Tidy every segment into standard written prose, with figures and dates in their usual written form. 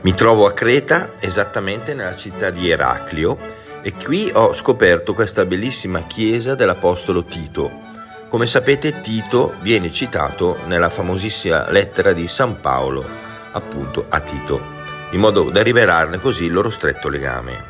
Mi trovo a Creta, esattamente nella città di Eraclio, e qui ho scoperto questa bellissima chiesa dell'Apostolo Tito. Come sapete, Tito viene citato nella famosissima lettera di San Paolo, appunto a Tito, in modo da rivelarne così il loro stretto legame.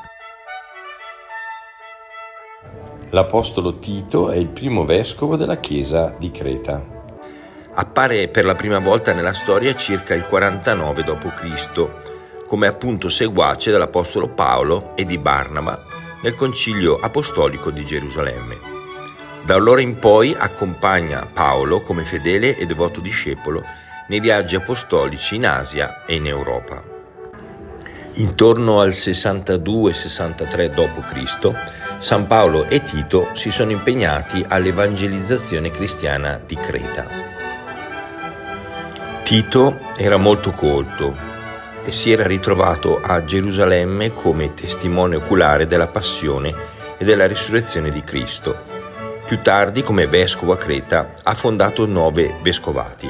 L'Apostolo Tito è il primo vescovo della chiesa di Creta. Appare per la prima volta nella storia circa il 49 d.C., come appunto seguace dell'Apostolo Paolo e di Barnaba nel Concilio Apostolico di Gerusalemme. Da allora in poi accompagna Paolo come fedele e devoto discepolo nei viaggi apostolici in Asia e in Europa. Intorno al 62-63 d.C., San Paolo e Tito si sono impegnati all'evangelizzazione cristiana di Creta. Tito era molto colto e si era ritrovato a Gerusalemme come testimone oculare della passione e della risurrezione di Cristo. Più tardi, come vescovo a Creta, ha fondato 9 vescovati.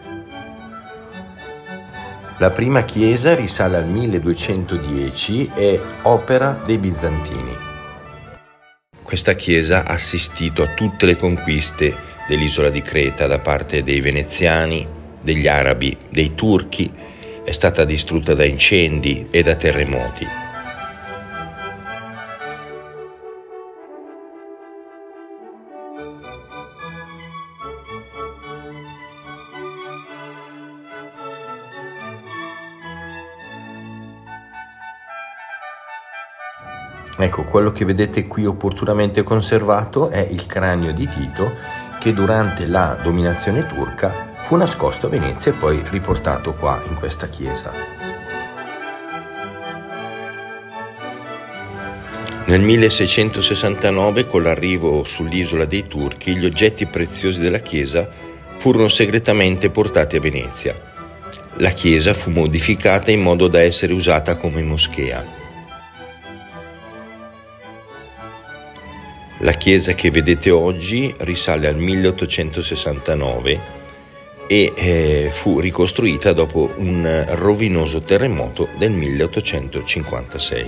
La prima chiesa risale al 1210 e opera dei Bizantini. Questa chiesa ha assistito a tutte le conquiste dell'isola di Creta da parte dei veneziani, degli arabi, dei turchi, è stata distrutta da incendi e da terremoti. Ecco, quello che vedete qui opportunamente conservato è il cranio di Tito che durante la dominazione turca fu nascosto a Venezia e poi riportato qua in questa chiesa. Nel 1669, con l'arrivo sull'isola dei Turchi, gli oggetti preziosi della chiesa furono segretamente portati a Venezia. La chiesa fu modificata in modo da essere usata come moschea. La chiesa che vedete oggi risale al 1869 e fu ricostruita dopo un rovinoso terremoto del 1856.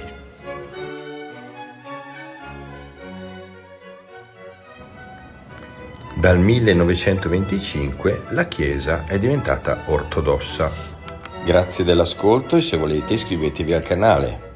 Dal 1925 la chiesa è diventata ortodossa. Grazie dell'ascolto e se volete iscrivetevi al canale.